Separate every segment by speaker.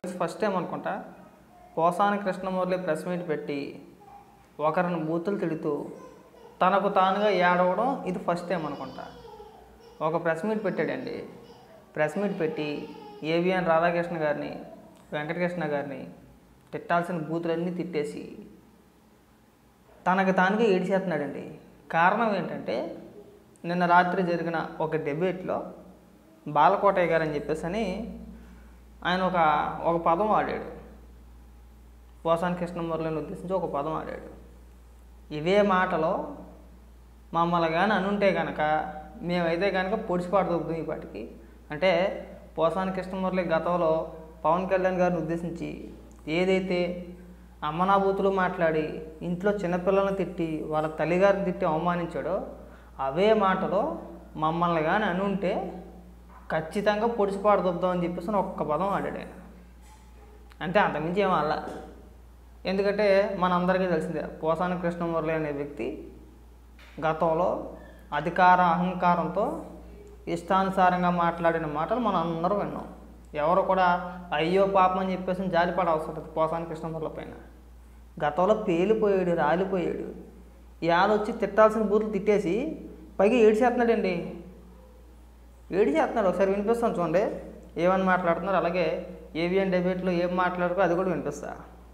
Speaker 1: First time అనుకుంటా Posani Krishna Murali press meet పెట్టి ఒకరిని బూతులు తిడుతూ తనకు తానుగా ఏడవడం ఇది ఫస్ట్ టైం అనుకుంటా. ఒక ప్రెస్ మీట్ పెట్టాడండి. ప్రెస్ మీట్ పెట్టి ఏవిఎన్ రాధాకృష్ణ గారిని, వెంకటకృష్ణ గారిని తిట్టాల్సిన బూతులన్నీ తిట్టేసి తనకు తానుగా ఏడిచేస్తున్నాడండి. కారణం ఏంటంటే నిన్న రాత్రి జరిగిన ఒక డిబేట్లో బాలకోటయ్య గారు అని చెప్పేసి అని ఆయన ఒక పదం ఆడాడు. పోసాని కృష్ణమురళిని ఉద్దేశించి ఒక పదం ఆడాడు. ఇవే మాటలో మమ్మల్ని కానీ అనుంటే కనుక మేమైతే కనుక పొడిచిపాడుతుంది ఈ పాటికి. అంటే పోసాని కృష్ణమురళి గతంలో పవన్ కళ్యాణ్ గారిని ఉద్దేశించి ఏదైతే అమ్మనాబూతులు మాట్లాడి ఇంట్లో చిన్నపిల్లలను తిట్టి వాళ్ళ తల్లిగారిని తిట్టి అవమానించాడో అవే మాటలో మమ్మల్ని కానీ అనుంటే ఖచ్చితంగా పొడిచిపాడుద్దాం అని చెప్పేసి ఒక్క పదం ఆడాడు ఆయన. అంటే అంతకుమించి ఏమో అలా. ఎందుకంటే మనందరికీ తెలిసిందే పోసాని కృష్ణమురళి అనే వ్యక్తి గతంలో అధికార అహంకారంతో ఇష్టానుసారంగా మాట్లాడిన మాటలు మనం అందరం విన్నాం. ఎవరు కూడా అయ్యో పాపం అని చెప్పేసి జాలిపడ అవసరం లేదు పోసాని కృష్ణమురళి పైన. గతంలో పేలిపోయాడు, రాలిపోయాడు. ఇవాళ వచ్చి తిట్టాల్సిన బూతులు తిట్టేసి పైగా ఏడిచేస్తున్నాడండి. ఏడిచేస్తున్నాడు. ఒకసారి వినిపిస్తాను చూడండి ఏమని మాట్లాడుతున్నారు. అలాగే ఏవిఎన్ డిబేట్లో ఏం మాట్లాడుకో అది కూడా వినిపిస్తా.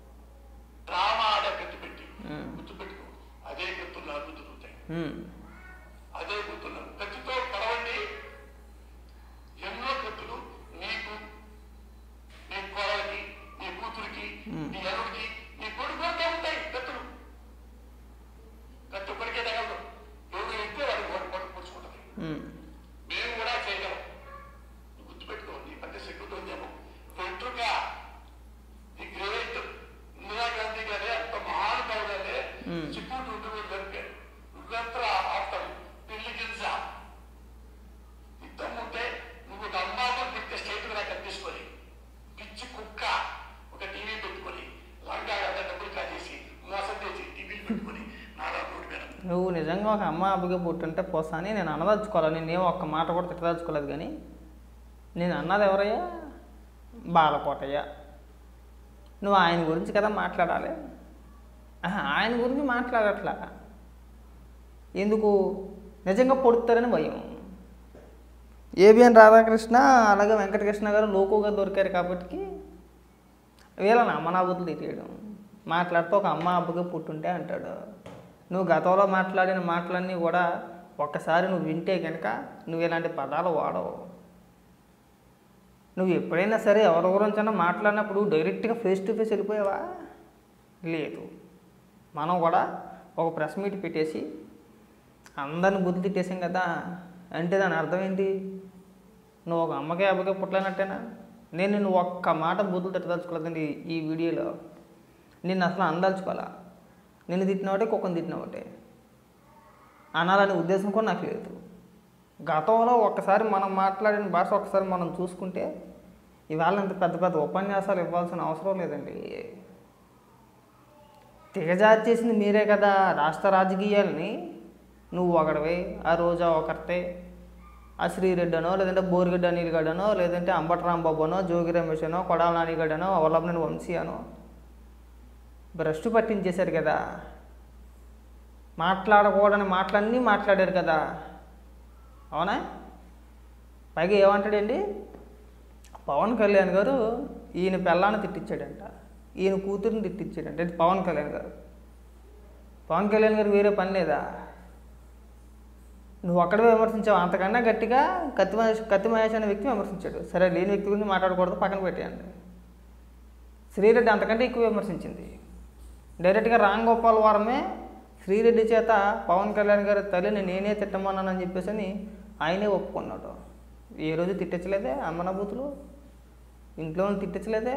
Speaker 2: అదే గుర్తున్నారు కత్తితో పడవండి. ఎన్నో కత్తులు నీకు, నీ కోడలికి, నీ కూతురికి, నీ అరుడికి, నీ కొడుకులతో ఉంటాయి కత్తులు. కత్తి కొరికే తగలదు. ఎవరు ఎత్తే వాడు పొడుచుకుంటుంది. మేము కూడా చేయగలం. గుర్తుపెట్టుకో, నీ పట్టి సెక్కుతుందేమో వెంట్రుక ఈ గ్రేట్ ఇందిరా గాంధీ గారే అంత మహానుభావులే చిక్కుడు ఉంటుంది జరిపారు. ఆడతాడు పెళ్లి గింజ యుద్ధం ఉంటే నువ్వు ఒక అమ్మాయితో పెడితే స్టేట్ నాకు తీసుకొని పిచ్చి కుక్క ఒక టీవీ పెట్టుకొని లంగా డబ్బులు కాజేసి మోసం చేసి టీవీలు పెట్టుకొని నాడా రోడ్డు మీద
Speaker 1: నువ్వు నిజంగా ఒక అమ్మ అబ్బుగా పుట్టుంటే పోసాని నేను అనదలుచుకోవాలి. నేనేమో ఒక్క మాట కూడా తిట్టదలుచుకోలేదు. కానీ నేను అన్నది ఎవరయ్యా? బాలకోటయ్య. నువ్వు ఆయన గురించి కదా మాట్లాడాలి. ఆయన గురించి మాట్లాడట్లా. ఎందుకు? నిజంగా పొడుతారని భయం. ఏవిఎన్ రాధాకృష్ణ అలాగే వెంకటకృష్ణ గారు లోకుగా దొరికారు కాబట్టి వీళ్ళని అమ్మనాబుతులు తిట్టేయడం. మాట్లాడితే ఒక అమ్మ అబ్బుగా పుట్టుంటే అంటాడు. నువ్వు గతంలో మాట్లాడిన మాటలన్నీ కూడా ఒక్కసారి నువ్వు వింటే కనుక నువ్వు ఇలాంటి పదాలు వాడవు. నువ్వు ఎప్పుడైనా సరే ఎవరి గురించైనా మాట్లాడినప్పుడు డైరెక్ట్గా ఫేస్ టు ఫేస్ వెళ్ళిపోయావా? లేదు. మనం కూడా ఒక ప్రెస్ మీట్ పెట్టేసి అందరిని బుద్ధి తిట్టేసాం కదా. అంటే దాని అర్థం ఏంటి? నువ్వు ఒక అమ్మకే అబ్బకే పుట్టలేనట్టేనా? నేను నిన్ను ఒక్క మాట బుద్ధులు తిట్టదలుచుకోలేదండి ఈ వీడియోలో. నిన్ను అసలు అందలుచుకోవాలా. నిన్ను తిట్టిన ఒకటే, కుక్కను తిట్టిన ఒకటే అనాలనే ఉద్దేశం కూడా నాకు లేదు. గతంలో ఒక్కసారి మనం మాట్లాడిన భాష ఒకసారి మనం చూసుకుంటే ఇవాళ ఇంత పెద్ద పెద్ద ఉపన్యాసాలు ఇవ్వాల్సిన అవసరం లేదండి. దిగజారి చేసింది మీరే కదా. రాష్ట్ర రాజకీయాలని నువ్వు ఒకడివే, ఆ రోజా ఒకరితే, ఆ శ్రీరెడ్డనో లేదంటే బోరిగడ్డ అనిల్ గడ్డనో లేదంటే అంబటి రాంబాబునో జోగి రమేష్ అనో కొడాల నానిగడ్డనో వల్లభనేని వంశీ అనో భ్రష్టు పట్టించేశారు కదా. మాట్లాడకూడని మాటలన్నీ మాట్లాడారు కదా. అవునా? పైగా ఏమంటాడండి పవన్ కళ్యాణ్ గారు ఈయన పెళ్ళాన్ని తిట్టించాడంట, ఈయన కూతురుని తిట్టించాడంట. ఇది పవన్ కళ్యాణ్ గారు. పవన్ కళ్యాణ్ గారు వేరే పని లేదా? నువ్వు అక్కడే విమర్శించావు. అంతకన్నా గట్టిగా కత్తి మహేష్ అనే వ్యక్తి విమర్శించాడు. సరే, లేని వ్యక్తి గురించి మాట్లాడకూడదు, పక్కన పెట్టేయండి. శ్రీరెడ్డి అంతకంటే ఎక్కువ విమర్శించింది. డైరెక్ట్గా రామ్ గోపాల్ వారమే శ్రీరెడ్డి చేత పవన్ కళ్యాణ్ గారి తల్లిని నేనే తిట్టమన్నానని చెప్పేసి అని ఆయనే ఒప్పుకున్నాడు. ఏ రోజు తిట్టించలేదే అమ్మనబూతులు, ఇంట్లో తిట్టించలేదే.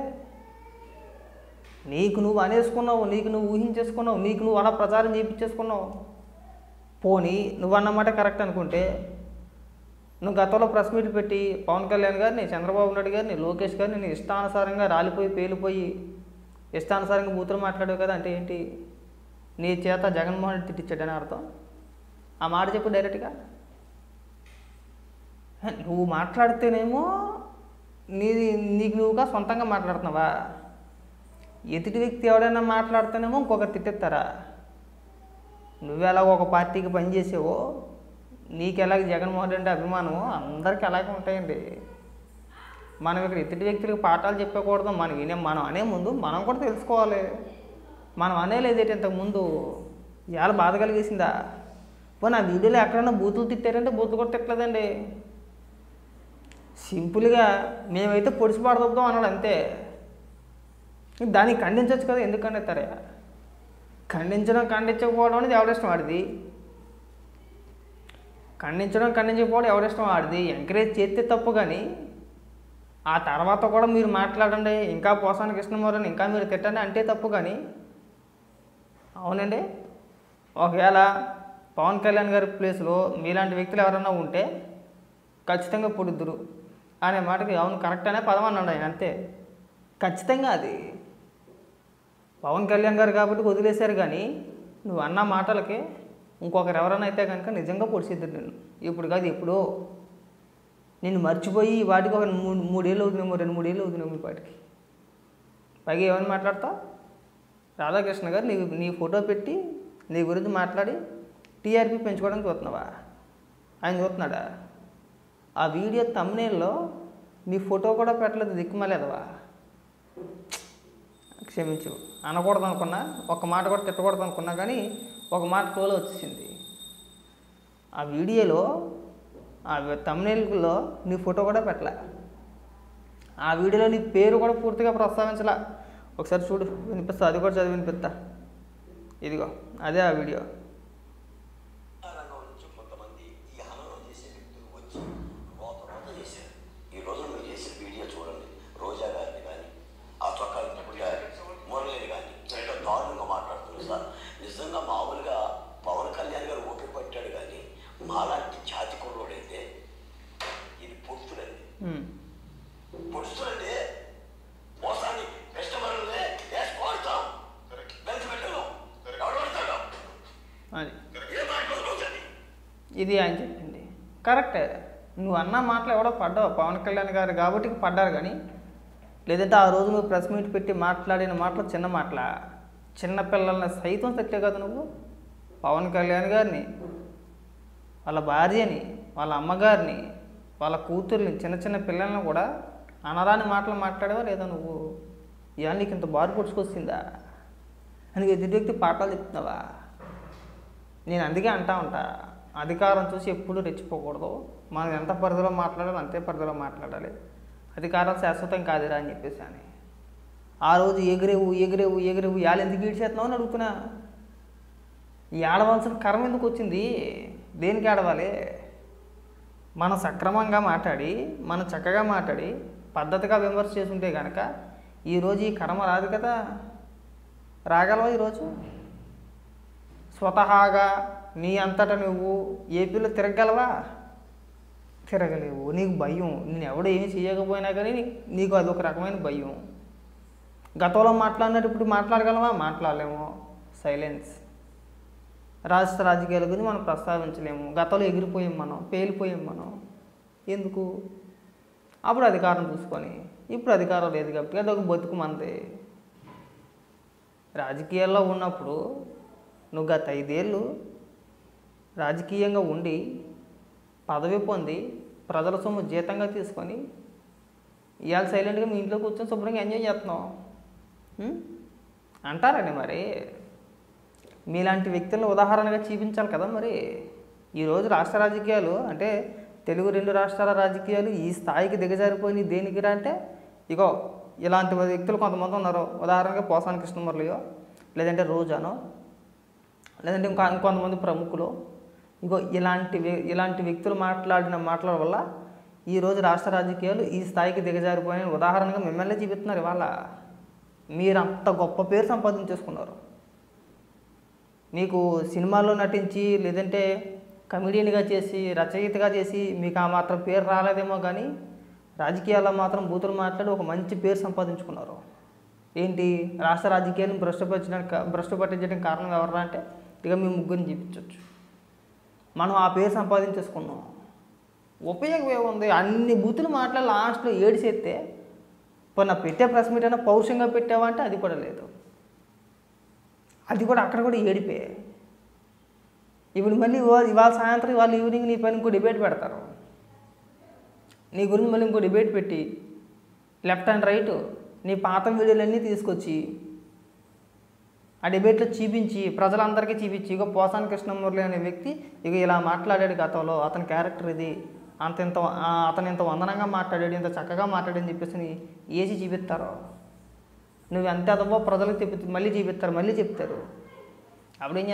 Speaker 1: నీకు నువ్వు అనేసుకున్నావు, నీకు నువ్వు ఊహించేసుకున్నావు, నీకు నువ్వు అలా ప్రచారం చేయించేసుకున్నావు. పోనీ నువ్వు అన్నమాట కరెక్ట్ అనుకుంటే నువ్వు గతంలో ప్రెస్ మీట్ పెట్టి పవన్ కళ్యాణ్ గారిని, చంద్రబాబు నాయుడు గారిని, లోకేష్ గారిని నేను ఇష్టానుసారంగా రాలిపోయి పేలిపోయి ఇష్టానుసారంగా బూతులు మాట్లాడావు కదా. అంటే ఏంటి? నీ చేత జగన్మోహన్ రెడ్డి తిట్టించాడని అర్థం. ఆ మాట చెప్పు డైరెక్ట్గా. నువ్వు మాట్లాడితేనేమో నీది నీకు నువ్వుగా సొంతంగా మాట్లాడుతున్నావా? ఎదుటి వ్యక్తి ఎవడైనా మాట్లాడితేనేమో ఇంకొకరు తిట్టేస్తారా? నువ్వెలా ఒక పార్టీకి పనిచేసావో నీకు ఎలాగ జగన్మోహన్ రెడ్డి అభిమానం అందరికీ అలాగే ఉంటాయండి. మనం ఇక్కడ ఎదుటి వ్యక్తులకు పాఠాలు చెప్పకూడదు. మనం అనే ముందు మనం కూడా తెలుసుకోవాలి. మనం అనేలేదేంటి ఇంతకుముందు ఇవాళ బాధ కలిగేసిందా? పోనీ ఆ వీడియోలో ఎక్కడైనా బూతులు తిట్టారంటే బూతులు కూడా తిట్టలేదండి. సింపుల్గా మేమైతే పొడిచి పడదొద్దాం అన్నాడు అంతే. దాన్ని ఖండించవచ్చు కదా, ఎందుకు ఖండిస్తారా? ఖండించకపోవడం అనేది ఎవరిష్టం వాడిది. ఖండించకపోవడం ఎవరిష్టం వాడిది. ఎంకరేజ్ చేస్తే తప్పు, కానీ ఆ తర్వాత కూడా మీరు మాట్లాడండి, ఇంకా పోసాని కృష్ణమోహన్ ఇంకా మీరు తిట్టండి అంటే తప్పు. కానీ అవునండి, ఒకవేళ పవన్ కళ్యాణ్ గారి ప్లేస్లో మీలాంటి వ్యక్తులు ఎవరైనా ఉంటే ఖచ్చితంగా పొడుద్దురు అనే మాటకి అవును కరెక్ట్ అనే పదం అన్నాడు ఆయన, అంతే. ఖచ్చితంగా అది పవన్ కళ్యాణ్ గారు కాబట్టి వదిలేశారు. కానీ నువ్వు అన్న మాటలకి ఇంకొకరు ఎవరైనా అయితే కనుక నిజంగా పొడిచిద్దురు నిన్ను. ఇప్పుడు కాదు, ఎప్పుడో నిన్ను మర్చిపోయి వాటికి ఒక 3 ఏళ్ళు అవుతున్నామో 2-3 ఏళ్ళు అవుతున్నాము ఈ వాటికి. పైగా ఏమని మాట్లాడతావు? రాధాకృష్ణ గారు నీ ఫోటో పెట్టి నీ గురించి మాట్లాడి టీఆర్పీ పెంచుకోవడానికి చూస్తున్నావా? ఆయన చూస్తున్నాడా? ఆ వీడియో థంబ్నెయిల్లో నీ ఫోటో కూడా పెట్టలేదు, దిక్కుమలేదవా? క్షమించు, అనకూడదు అనుకున్నా, ఒక మాట కూడా తిట్టకూడదు అనుకున్నా, కానీ ఒక మాట ట్రోల్ వచ్చేసింది. ఆ వీడియోలో ఆ థంబ్నెయిల్లో నీ ఫోటో కూడా పెట్టలే. ఆ వీడియోలో నీ పేరు కూడా పూర్తిగా ప్రస్తావించలా. ఒకసారి చూడు, వినిపిస్తా, అది కూడా చదివి వినిపిస్తా. ఇదిగో అదే ఆ వీడియో.
Speaker 2: నిజంగా మామూలుగా పవన్ కళ్యాణ్ గారు ఓపిక పట్టాడు, కానీ మాలాంటి జాతి కుర్రోడైతే ఇది పొడుస్తుడండి. పొడుస్తుడండి మోసాన్ని కస్టమర్లనే వేసుకోడతాం, బెంచ్ పెట్టడం ఎవడతాడు
Speaker 1: అది ఇది ఆయన చెప్పింది కరెక్టే. నువ్వు అన్న మాటలు ఎవడో పడ్డావు, పవన్ కళ్యాణ్ గారు కాబట్టి పడ్డారు. కానీ లేదంటే ఆ రోజు నువ్వు ప్రెస్ మీట్ పెట్టి మాట్లాడిన మాటలు చిన్న మాటలా? చిన్నపిల్లల్ని సైతం తట్టే కదా నువ్వు. పవన్ కళ్యాణ్ గారిని, వాళ్ళ భార్యని, వాళ్ళ అమ్మగారిని, వాళ్ళ కూతుర్ని, చిన్న చిన్న పిల్లల్ని కూడా అనరాని మాటలు మాట్లాడేవా లేదా నువ్వు? ఇవాళ నీకు ఇంత బారు పొడుచుకొచ్చిందా? అందుకే ఎదుటి వ్యక్తి పాఠాలు చెప్తున్నావా? నేను అందుకే అంటా ఉంటా, అధికారం చూసి ఎప్పుడు రెచ్చిపోకూడదు. మనం ఎంత పరిధిలో మాట్లాడాలో అంతే పరిధిలో మాట్లాడాలి. అధికారం శాశ్వతం కాదురా అని చెప్పేసి అని ఆ రోజు ఎగిరేవు ఇవాళ ఎందుకు ఈడ్చేస్తున్నావు అని అడుగుతున్నా. ఏడవలసిన కర్మ ఎందుకు వచ్చింది? దేనికి ఏడవాలి? మనం సక్రమంగా మాట్లాడి, మనం చక్కగా మాట్లాడి పద్ధతిగా విమర్శ చేసుంటే కనుక ఈరోజు ఈ కర్మ రాదు కదా. రాగలవా ఈరోజు? స్వతహాగా నీ అంతటా నువ్వు ఏపీలో తిరగలవా? తిరగలేవు. నీకు భయం. నేను ఎవడో ఏమి చేయకపోయినా కానీ నీకు అదొక రకమైన భయం. గతంలో మాట్లాడినట్టు ఇప్పుడు మాట్లాడగలమా? మాట్లాడలేము. సైలెన్స్. రాష్ట్ర రాజకీయాల గురించి మనం ప్రస్తావించలేము. గతంలో ఎగిరిపోయాం, మనం పేలిపోయాం. మనం ఎందుకు? అప్పుడు అధికారం చూసుకొని, ఇప్పుడు అధికారం లేదు కాబట్టి అదొక బతుకు మనది. రాజకీయాల్లో ఉన్నప్పుడు నువ్వు గత 5 ఏళ్ళు రాజకీయంగా ఉండి పదవి పొంది ప్రజల సొమ్ము జీతంగా తీసుకొని ఇవాళ సైలెంట్గా మీ ఇంట్లో కూర్చొని శుభ్రంగా ఎంజాయ్ చేస్తున్నావు అంటారండి. మరి మీలాంటి వ్యక్తులను ఉదాహరణగా చూపించాలి కదా. మరి ఈరోజు రాష్ట్ర రాజకీయాలు అంటే తెలుగు 2 రాష్ట్రాల రాజకీయాలు ఈ స్థాయికి దిగజారిపోయినాయి దేనికిరా అంటే, ఇగో ఇలాంటి వ్యక్తులు కొంతమంది ఉన్నారు. ఉదాహరణగా పోసాని కృష్ణమురళియో, లేదంటే రోజానో, లేదంటే ఇంకొంతమంది ప్రముఖులు. ఇగో ఇలాంటి వ్యక్తులు మాట్లాడిన మాటల వల్ల ఈరోజు రాష్ట్ర రాజకీయాలు ఈ స్థాయికి దిగజారిపోయిన ఉదాహరణగా మిమ్మల్ని చూపిస్తున్నారు. ఇవాళ మీరు అంత గొప్ప పేరు సంపాదించేసుకున్నారు. మీకు సినిమాల్లో నటించి, లేదంటే కమెడియన్గా చేసి, రచయితగా చేసి మీకు ఆ మాత్రం పేరు రాలేదేమో, కానీ రాజకీయాల్లో మాత్రం బూతులు మాట్లాడి ఒక మంచి పేరు సంపాదించుకున్నారు. ఏంటి? రాష్ట్ర రాజకీయాలను భ్రష్టు పట్టించడానికి కారణం ఎవరా అంటే ఇక మీ ముగ్గురిని చూపించవచ్చు. మనం ఆ పేరు సంపాదించేసుకున్నాం. ఉపయోగం ఏముంది? అన్ని బూతులు మాట్లాడి లాస్ట్లో ఏడిసేస్తే ఇప్పుడు నా పెట్టే ప్రెస్ మీట్ అయినా పౌరుషంగా పెట్టావా అంటే అది కూడా లేదు. అది కూడా అక్కడ కూడా ఏడిపే. ఇప్పుడు మళ్ళీ ఇవాళ సాయంత్రం ఇవాళ ఈవినింగ్ నీ పైన ఇంకో డిబేట్ పెడతారు. నీ గురించి మళ్ళీ ఇంకో డిబేట్ పెట్టి లెఫ్ట్ అండ్ రైట్ నీ పాత వీడియోలన్నీ తీసుకొచ్చి ఆ డిబేట్లో చూపించి ప్రజలందరికీ చూపించి ఇక పోసాని కృష్ణమురళి అనే వ్యక్తి ఇక ఇలా మాట్లాడాడు గతంలో, అతని క్యారెక్టర్ ఇది, అతను ఇంత వందనంగా మాట్లాడాడు, ఇంత చక్కగా మాట్లాడని చెప్పేసి ఏసి చూపిస్తారు. నువ్వు ఎంత అదవో ప్రజలకు మళ్ళీ చూపిస్తారు, మళ్ళీ చెప్తారు. అప్పుడేం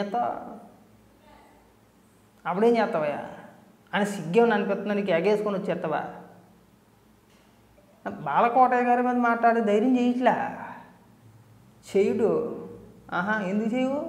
Speaker 1: చేస్తావా అని సిగ్గేమని అనిపిస్తున్నా నీకు ఎగేసుకొని వచ్చేస్తావా? బాలకోటయ్య గారి మీద మాట్లాడే ధైర్యం చేయట్లా, చేయుడు. ఎందుకు చేయవు?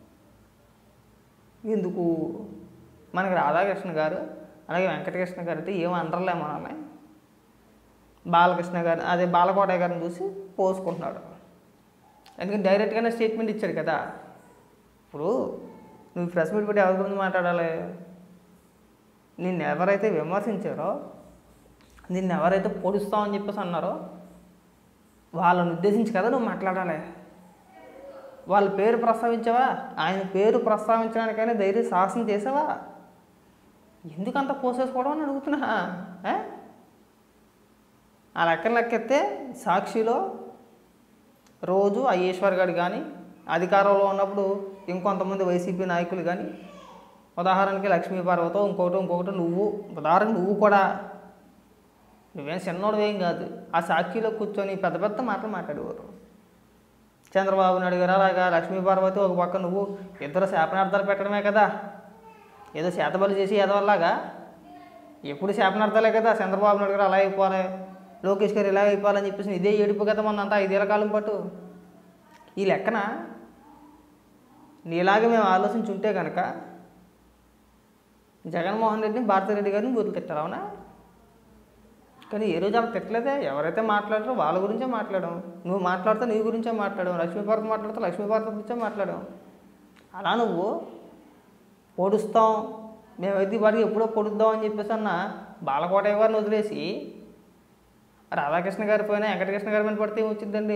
Speaker 1: ఎందుకు? మనకి రాధాకృష్ణ గారు అలాగే వెంకటకృష్ణ గారు అయితే ఏమో అనర్లే మనల్ని. బాలకృష్ణ గారు అదే బాలకోటయ్య గారిని చూసి పోసుకుంటున్నాడు. ఎందుకంటే డైరెక్ట్గానే స్టేట్మెంట్ ఇచ్చాడు కదా. ఇప్పుడు నువ్వు ప్రెస్ మీట్ పెట్టి ఎవరి గురించి మాట్లాడాలి? నిన్ను ఎవరైతే విమర్శించారో, నిన్ను ఎవరైతే పొడుస్తావని చెప్పేసి అన్నారో వాళ్ళని ఉద్దేశించి కదా నువ్వు మాట్లాడాలి. వాళ్ళ పేరు ప్రస్తావించావా? ఆయన పేరు ప్రస్తావించడానికైనా ధైర్య సాహసం చేసావా? ఎందుకంత పోసేసుకోవడం అని అడుగుతున్నా. ఆ లెక్కెత్తే సాక్షిలో రోజు ఆ ఈశ్వర్ గారు కానీ అధికారంలో ఉన్నప్పుడు ఇంకొంతమంది వైసీపీ నాయకులు కానీ, ఉదాహరణకి లక్ష్మీపార్వతో ఇంకొకటి నువ్వు కూడా నువ్వేం చిన్నోడువేం కాదు. ఆ సాక్షిలో కూర్చొని పెద్ద పెద్ద మాటలు మాట్లాడేవారు. చంద్రబాబు నాయుడు గారు అలాగా, లక్ష్మీపార్వతి ఒక పక్క నువ్వు, ఇద్దరు శాపనార్థాలు పెట్టడమే కదా. ఏదో శాతబలి చేసి ఎదవల్లాగా ఎప్పుడు శాపనార్థాలే కదా. చంద్రబాబు నాయుడు గారు అలా అయిపోవాలి, లోకేష్ గారు ఇలా అయిపోవాలని చెప్పేసి ఇదే ఏడుపు కదా మనంతా 5 ఏళ్ల కాలం పాటు. ఈ లెక్కన నీలాగే మేము ఆలోచించుంటే కనుక జగన్మోహన్ రెడ్డిని, భారతిరెడ్డి గారిని బూతులు తిట్టారు, అవునా? కానీ ఏ రోజు అలా తిట్టలేదే. ఎవరైతే మాట్లాడారో వాళ్ళ గురించే మాట్లాడాం. నువ్వు మాట్లాడితే నీ గురించే మాట్లాడాం, లక్ష్మీపార్వతి మాట్లాడితే లక్ష్మీపార్వతి గురించే మాట్లాడాం. అలా నువ్వు పొడుస్తాం, మేమైతే వారికి ఎప్పుడో పొడుద్దాం అని చెప్పేసి అన్న బాలకోటయ్య గారిని వదిలేసి రాధాకృష్ణ గారి పైన వెంకటకృష్ణ గారి పైన పడితే ఏమొచ్చిందండి?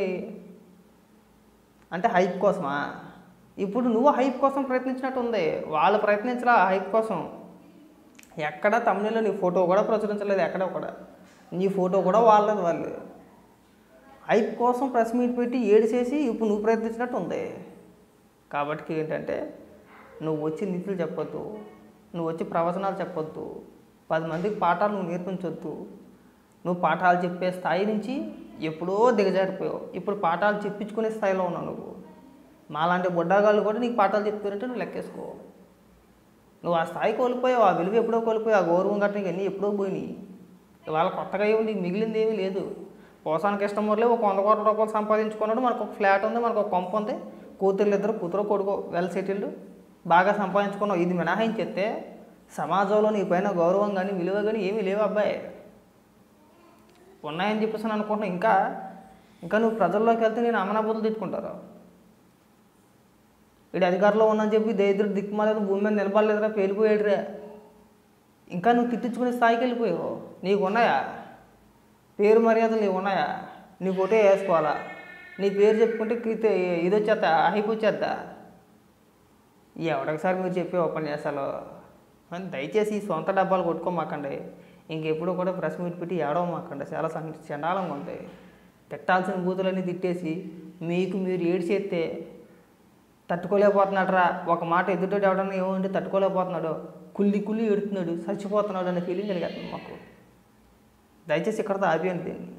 Speaker 1: అంటే హైప్ కోసమా? ఇప్పుడు నువ్వు హైప్ కోసం ప్రయత్నించినట్టు ఉంది. వాళ్ళు ప్రయత్నించరా హైప్ కోసం. ఎక్కడ తమిళలో నీ ఫోటో కూడా ప్రచురించలేదు, ఎక్కడ కూడా నీ ఫోటో కూడా వాళ్ళది. వాళ్ళు హైప్ కోసం ప్రెస్ మీట్ పెట్టి ఏడిసేసి ఇప్పుడు నువ్వు ప్రయత్నించినట్టు ఉంది. కాబట్టి ఏంటంటే నువ్వు వచ్చి నీతులు చెప్పొద్దు, నువ్వు వచ్చి ప్రవచనాలు చెప్పొద్దు, 10 మందికి పాఠాలు నువ్వు నేర్పించొద్దు. నువ్వు పాఠాలు చెప్పే స్థాయి నుంచి ఎప్పుడో దిగజారిపోయావు. ఇప్పుడు పాఠాలు చెప్పించుకునే స్థాయిలో ఉన్నావు నువ్వు. మాలాంటి బుడ్డాగాళ్ళు కూడా నీకు పాఠాలు చెప్తారంటే నువ్వు లెక్కేసుకో. నువ్వు ఆ స్థాయి కోల్పోయావు, ఆ విలువ ఎప్పుడో కోల్పోయావు, ఆ గౌరవం గట్ట నీకు అన్నీ ఎప్పుడో పోయినాయి. ఇవాళ కొత్తగా ఏమి నీకు మిగిలింది ఏమీ లేదు. పోసాని కృష్ణమురళి ఒక 100 కోట్ల రూపాయలు సంపాదించుకున్నాడు. మనకు ఒక ఫ్లాట్ ఉంది, మనకు ఒక కొంప ఉంది, కూతురు కొడుకో వెల్ సెటిల్డ్, బాగా సంపాదించుకున్నావు. ఇది మినహాయించేస్తే సమాజంలో నీ పైన గౌరవం కానీ విలువ కానీ ఏమీ లేవు అబ్బాయి. ఉన్నాయని చెప్పేసి అనుకుంటున్నావు. ఇంకా నువ్వు ప్రజల్లోకి వెళ్తే నేను అమనాబోతులు తిట్టుకుంటారు. వీడు అధికారంలో ఉన్నాఅని చెప్పి దరిద్రుడు దిక్కుమాలేదు, భూమి మీద నిలబడలేదురా, పేలిపోయాడురా. ఇంకా నువ్వు తిట్టించుకునే స్థాయికి వెళ్ళిపోయావు. నీకు ఉన్నాయా పేరు మర్యాదలు? నీకు ఉన్నాయా? నీ ఫోటో వేసుకోవాలా? నీ పేరు చెప్పుకుంటే ఇది వచ్చేస్తా, అయిపోచ్చేద్దా? ఎవడొకసారి మీరు చెప్పే ఉపన్యాసాలు దయచేసి ఈ సొంత డబ్బాలు కొట్టుకోమాకండి. ఇంకెప్పుడు కూడా ప్రెస్ మీట్ పెట్టి ఏడవమాకండి. చాలా చండాలంగా ఉంటాయి. తిట్టాల్సిన బూతులన్నీ తిట్టేసి మీరు ఏడ్చేస్తే తట్టుకోలేకపోతున్నాడు రా. ఒక మాట ఎదుటోటి ఎవడన్నా ఏమంటే తట్టుకోలేకపోతున్నాడు, కుళ్ళి ఏడుతున్నాడు, చచ్చిపోతున్నాడు అనే ఫీలింగ్ కలిగేస్తుంది మాకు. దయచేసి ఇక్కడతో ఆపేయండి దీన్ని.